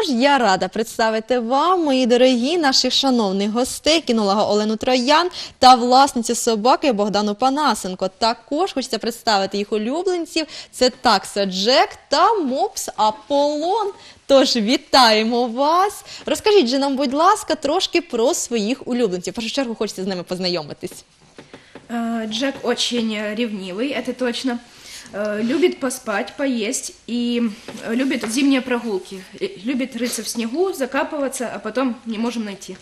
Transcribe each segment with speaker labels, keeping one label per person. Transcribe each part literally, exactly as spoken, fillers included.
Speaker 1: ж, я рада представити вам, мої дорогі, наших шановних гостей, кінолога Олену Троян та власницю собаки Богдану Панасенко. Також хочеться представити їх улюбленців. Це такса Джек та мопс Аполлон. Тож, вітаємо вас. Розкажіть же нам, будь ласка, трошки про своїх улюбленців. В першу чергу хочеться з ними познайомитись.
Speaker 2: Джек очень ревнивый, это точно. Любит поспать, поесть и любит зимние прогулки. Любит рыться в снегу, закапываться, а потом не можем найти.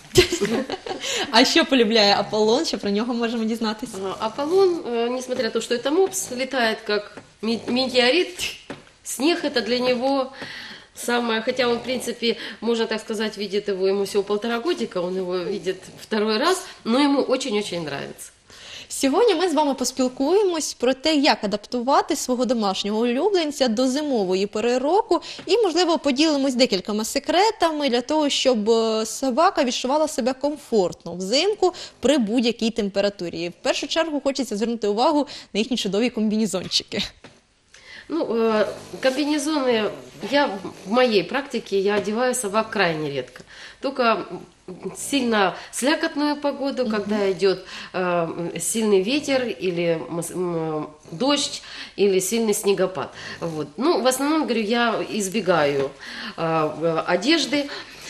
Speaker 1: А що полюбляє Аполлон? Що про нього можемо дізнатися?
Speaker 3: Аполлон, несмотря на то, что это мопс, летает как метеорит. Снег это для него самое, хотя он, в принципе, можно так сказать, видит его, ему всего полтора годика, он его видит второй раз, но ему очень-очень нравится.
Speaker 1: Сьогодні ми з вами поспілкуємось про те, як адаптувати свого домашнього улюбленця до зимової пори року і, можливо, поділимось декількома секретами для того, щоб собака відчувала себе комфортно взимку при будь-якій температурі. В першу чергу хочеться звернути увагу на їхні чудові комбінезончики.
Speaker 3: Ну, комбинезоны, я в моей практике, я одеваю собак крайне редко. Только сильно слякотную погоду, mm-hmm. когда идет э, сильный ветер или э, дождь или сильный снегопад. Вот. Ну, в основном, говорю, я избегаю э, одежды.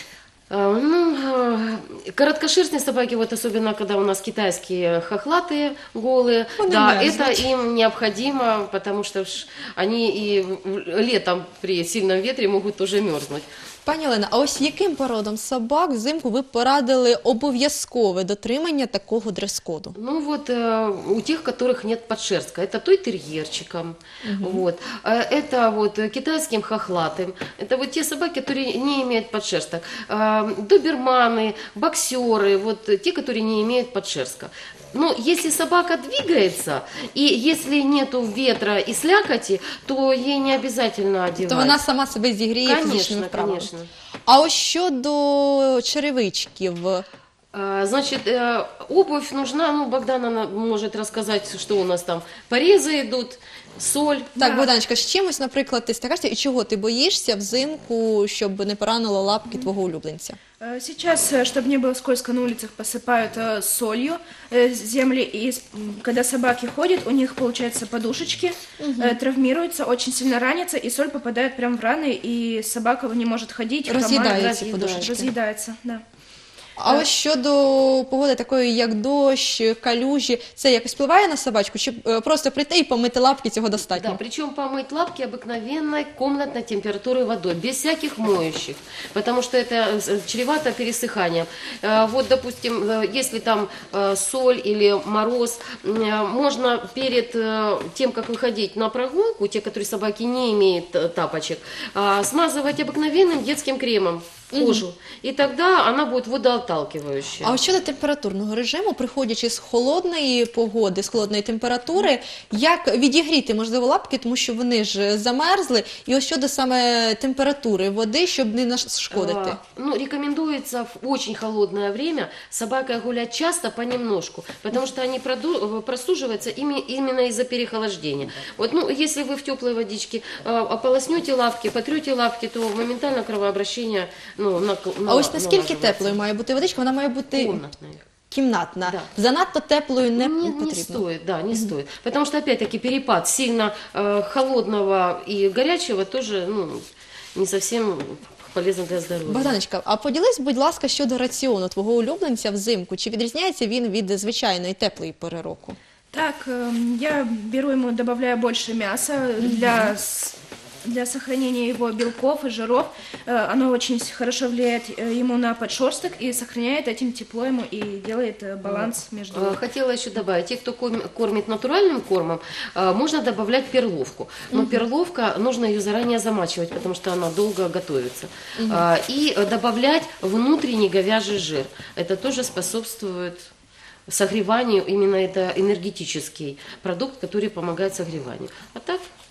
Speaker 3: Ну, короткошерстные собаки, вот особенно когда у нас китайские хохлатые, голые, ну, да, это им необходимо, потому что они и летом при сильном ветре могут тоже мерзнуть.
Speaker 1: Пані Олена, а ось яким породам собак взимку ви порадили обов'язкове дотримання такого дрес-коду?
Speaker 3: Ну вот у тех, у которых нет подшерстка, это той-терьерчиком, угу. вот, это вот китайским хохлатым, это вот те собаки, которые не имеют подшерсток, доберманы, боксеры, вот те, которые не имеют подшерстка. Но если собака двигается, и если нету ветра и слякоти, то ей не обязательно одевать.
Speaker 1: То вона сама себе зігріє фізичними вправами.
Speaker 3: Конечно.
Speaker 1: А ось щодо черевичків?
Speaker 3: Значит, обувь нужна, ну, Богдана может рассказать, что у нас там, порезы идут, соль.
Speaker 1: Так,
Speaker 3: да.
Speaker 1: Богданочка, з чимось, наприклад, ти стикаєшся, і чого ти боїшся взимку, щоб не поранило лапки твого улюбленця?
Speaker 2: Сейчас, чтобы не было скользко на улицах, посыпают солью земли, и когда собаки ходят, у них, получается, подушечки, угу. травмируются, очень сильно ранятся, и соль попадает прямо в раны, и собака не может ходить.
Speaker 1: Разъедает эти подушечки.
Speaker 2: Разъедается, да.
Speaker 1: А ось щодо погоди такої, як дощ, калюжі, це якось впливає на собачку? Чи просто прийти і помити лапки, цього достатньо?
Speaker 3: Да, причем помыть лапки обыкновенной комнатной температуры водой, без всяких моющих, потому что это чревато пересыханием. Вот, допустим, если там соль или мороз, можно перед тем, как выходить на прогулку, те, которые собаки не имеют тапочек, смазывать обыкновенным детским кремом кожу, угу. і тоді вона буде водоотталкивающая.
Speaker 1: А ось щодо температурного режиму, приходячи з холодної погоди, з холодної температури, як відігріти, можливо, лапки, тому що вони ж замерзли, і ось щодо саме температури води, щоб не нашкодити?
Speaker 3: А, ну, рекомендуется в очень холодное время собакой гулять часто понемножку, потому что они просуживаются именно из-за переохлаждения. Вот, ну, если вы в теплой водичке ополоснете лапки, потрете лапки, то моментально кровообращение. Ну, на, на,
Speaker 1: а ось наскільки теплою має бути водичка? Вона має бути
Speaker 3: комнатною.
Speaker 1: Кімнатна.
Speaker 3: Да.
Speaker 1: Занадто теплою не,
Speaker 3: не,
Speaker 1: не потрібно.
Speaker 3: Не стоит, да, не mm-hmm. стоит. Потому что, опять-таки, перепад сильно э, холодного и горячего тоже, ну, не совсем полезно для здоров'я.
Speaker 1: Богданочка, а поділись, будь ласка, щодо раціону твого улюбленця взимку. Чи відрізняється він від звичайної теплої пори року?
Speaker 2: Так, я беру ему, добавляю больше мяса mm-hmm. для... для сохранения его белков и жиров. Оно очень хорошо влияет ему на подшерсток и сохраняет этим тепло ему и делает баланс между...
Speaker 3: Хотела еще добавить, те, кто кормит натуральным кормом, можно добавлять перловку. Но угу. перловка, нужно ее заранее замачивать, потому что она долго готовится. Угу. И добавлять внутренний говяжий жир. Это тоже способствует согреванию, именно это энергетический продукт, который помогает согреванию. А так...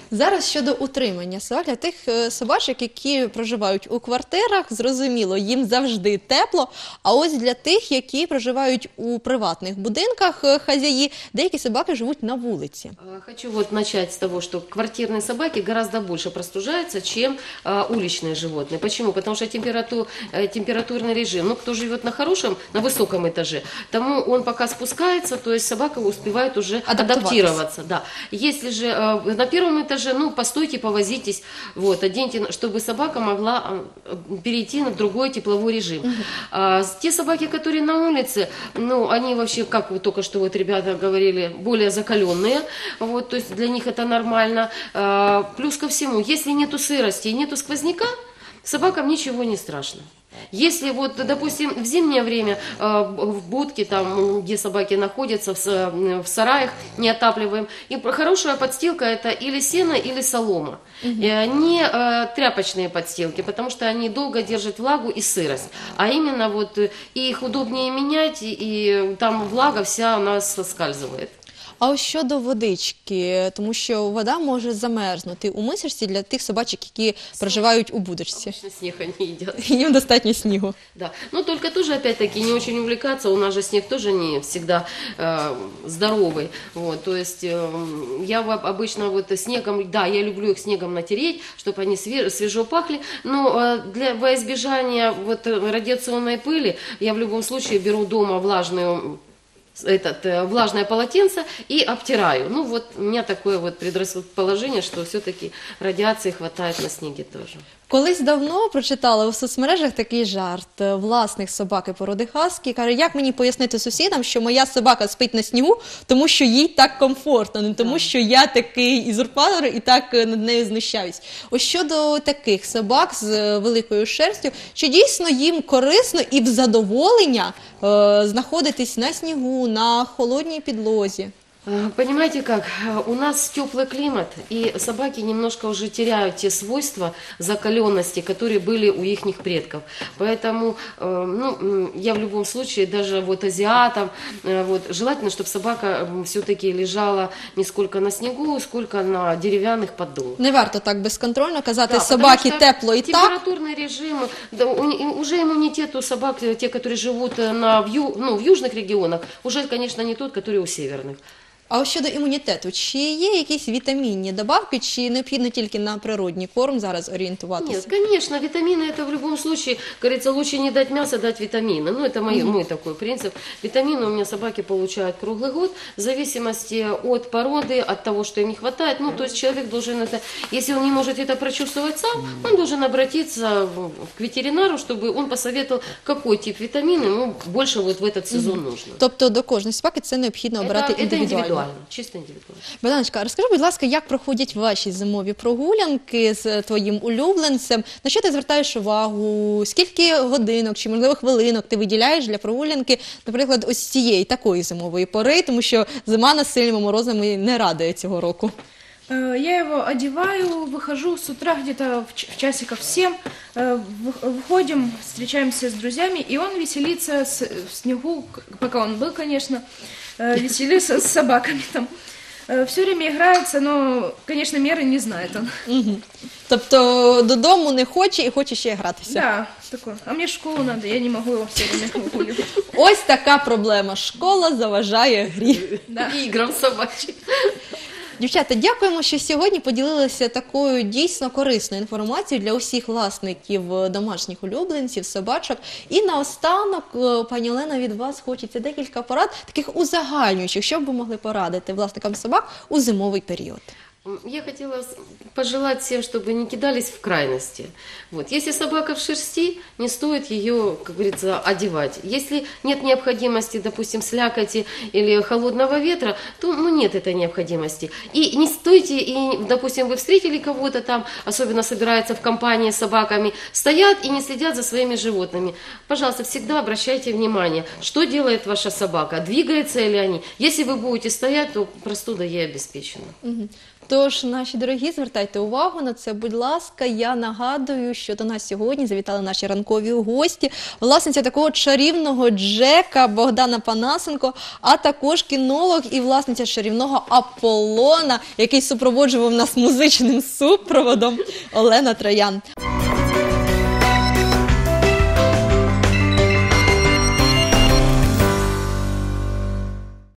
Speaker 1: Зараз щодо утримання собак, для тих е, собачок, які проживають у квартирах, зрозуміло, їм завжди тепло. А ось для тих, які проживають у приватних будинках, е, хазяї, деякі собаки живуть на вулиці.
Speaker 3: А, Хочу вот начать с того, что квартирные собаки гораздо больше простужаются, чем а, уличные животные. Почему? Потому что температу, э, температурный режим, ну, кто живет на хорошем, на высоком этаже, тому он пока спускается, то есть собака успевает уже
Speaker 1: Адаптоваться.
Speaker 3: адаптироваться. Да. Если же э, на первом этаже, ну, постойте, повозитесь, вот, оденьте, чтобы собака могла э, перейти на другой тепловой режим. Угу. А, те собаки, которые на улице, ну, они вообще, как вы только что вот ребята говорили, более закаленные, вот, то есть для них это нормально. А, плюс ко всему, если нету сырости и нету сквозняка, собакам ничего не страшно. Если вот, допустим, в зимнее время э, в будке, там, где собаки находятся, в, с- в сараях не отапливаем, и хорошая подстилка это или сено, или солома. Э, не э, тряпочные подстилки, потому что они долго держат влагу и сырость. А именно вот э, и их удобнее менять, и, и там влага вся у нас соскальзывает.
Speaker 1: А ось щодо водички, тому що вода може замерзнути у мисочці для тих собачок, які проживають у будочці.
Speaker 3: Обычно снег они едят.
Speaker 1: Їм достатньо снігу.
Speaker 3: Да, но только тоже, опять-таки, не очень увлекаться, у нас же снег тоже не всегда э, здоровый, вот, то есть э, я во- обычно вот снегом, да, я люблю их снегом натереть, чтобы они све- свежо пахли, но э, для, во избежания вот э, радиационной пыли я в любом случае беру дома влажную этот, э, влажное полотенце и обтираю. Ну вот у меня такое вот предрасположение, что все-таки радиации хватает на снеге тоже.
Speaker 1: Колись давно прочитала у соцмережах такий жарт. Власник собаки породи хаски каже, як мені пояснити сусідам, що моя собака спить на снігу, тому що їй так комфортно, не тому що я такий ізурпатор і так над нею знущаюсь. Ось щодо таких собак з великою шерстю, чи дійсно їм корисно і в задоволення е, знаходитись на снігу, на холодній підлозі?
Speaker 3: Э, Понимаете как, э, у нас теплый климат, и собаки немножко уже теряют те свойства закаленности, которые были у их предков. Поэтому э, ну, м, я в любом случае, даже вот азиатам, э, вот, желательно, чтобы собака все-таки лежала не сколько на снегу, сколько на деревянных поддонах.
Speaker 1: Не варто так безконтрольно казати
Speaker 3: Да,
Speaker 1: собаки
Speaker 3: потому что
Speaker 1: тепло і так.
Speaker 3: температурный режим, да, у не- уже иммунитет у собак, э, те, которые живут э, на, в, ю- ну, в южных регионах, уже, конечно, не тот, который у северных.
Speaker 1: А ось щодо імунітету, чи є якісь вітамінні добавки, чи необхідно тільки на природній корм зараз орієнтуватися?
Speaker 3: Нет, конечно, витамины это в любом случае, как говорится, лучше не дать мясо, дать витамины. Ну, это мой, мой такой принцип. Витамины у меня собаки получают круглый год, в зависимости от породы, от того, что им не хватает. Ну, то есть человек должен это, если он не может это прочувствовать сам, он должен обратиться в- к ветеринару, чтобы он посоветовал, какой тип витамина ему больше вот в этот сезон нужно.
Speaker 1: Тобто до кожної собаки це необхідно обирати
Speaker 3: Это, это
Speaker 1: індивідуально.
Speaker 3: индивидуально, чисто индивидуально.
Speaker 1: Богданочка, розкажи, будь ласка, як проходять ваші зимові прогулянки з твоїм улюбленцем? На що ти звертаєш увагу? Скільки годинок чи, можливо, хвилинок ти виділяєш для прогулянки, наприклад, ось цієї такої зимової пори, тому що зима нас сильними морозами не радує цього року.
Speaker 2: Э, Я его одеваю, выхожу с утра где-то в ч- в часиков семь, э, вы- выходим, встречаемся с друзьями, и он веселится с- в снегу, к- пока он был, конечно, э, веселится с собаками там. Все время играется, но, конечно, меры не знает он.
Speaker 1: Угу. Тобто додому не хоче і хоче ще гратися.
Speaker 2: Да, такой. А мне в школу надо, я не могу его все время выгуливать.
Speaker 1: Ось така проблема. Школа заважає грі.
Speaker 2: Да.
Speaker 3: Играм собачьим.
Speaker 1: Дівчата, дякуємо, що сьогодні поділилися такою дійсно корисною інформацією для усіх власників домашніх улюбленців, собачок. І наостанок, е, пані Олена, від вас хочеться декілька порад, таких узагальнюючих, що б ви могли порадити власникам собак у зимовий період.
Speaker 3: Я хотела с- пожелать всем, чтобы не кидались в крайности. Вот. Если собака в шерсти, не стоит ее, как говорится, одевать. Если нет необходимости, допустим, слякоти или холодного ветра, то ну, нет этой необходимости. И не стойте, и, допустим, вы встретили кого-то там, особенно собирается в компании с собаками, стоят и не следят за своими животными. Пожалуйста, всегда обращайте внимание, что делает ваша собака, двигаются ли они. Если вы будете стоять, то простуда ей обеспечена.
Speaker 1: Мгм. Тож, наші дорогі, звертайте увагу на це, будь ласка. Я нагадую, що до нас сьогодні завітали наші ранкові гості, власниця такого чарівного Джека Богдана Панасенко, а також кінолог і власниця чарівного Аполлона, який супроводжував нас музичним супроводом, Олена Троян.